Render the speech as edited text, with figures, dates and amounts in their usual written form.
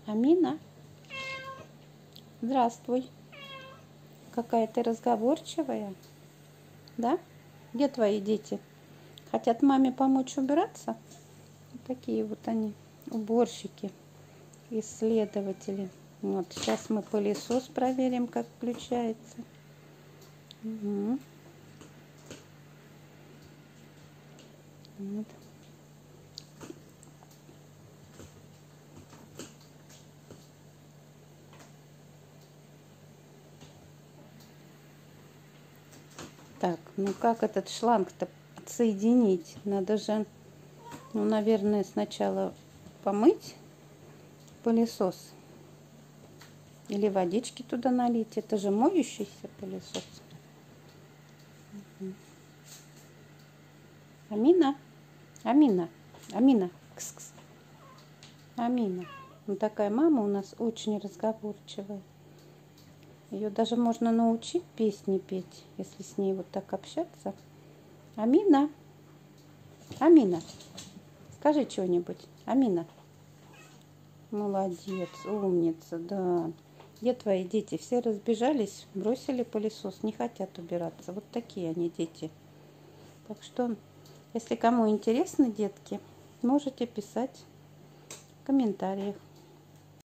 Амина, здравствуй. Какая ты разговорчивая, да? Где твои дети? Хотят маме помочь убираться? Вот такие вот они, уборщики, исследователи. Вот, сейчас мы пылесос проверим, как включается. Угу. Вот. Так, ну как этот шланг-то подсоединить? Надо же, ну, наверное, сначала помыть пылесос. Или водички туда налить. Это же моющийся пылесос. Амина, Амина, Амина, кс-кс. Амина. Ну, такая мама у нас очень разговорчивая. Ее даже можно научить песни петь, если с ней вот так общаться. Амина, Амина, скажи что-нибудь. Амина. Молодец, умница, да. Где твои дети? Все разбежались, бросили пылесос, не хотят убираться. Вот такие они дети. Так что, если кому интересно, детки, можете писать в комментариях.